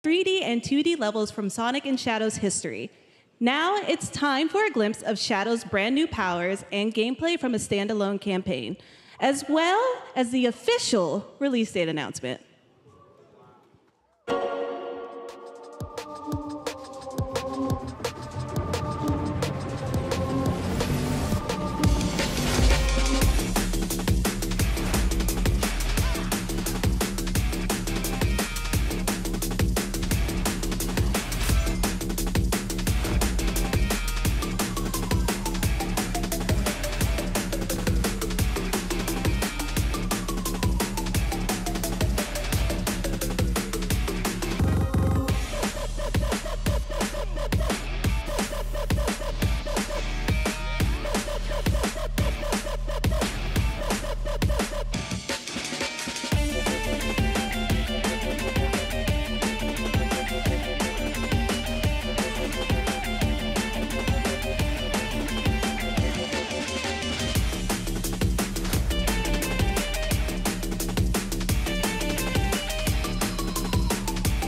3D and 2D levels from Sonic and Shadow's history. Now it's time for a glimpse of Shadow's brand new powers and gameplay from a standalone campaign, as well as the official release date announcement.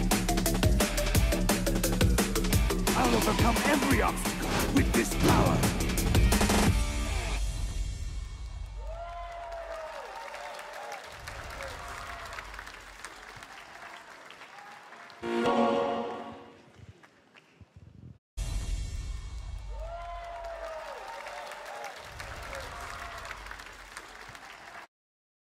I'll overcome every obstacle with this power.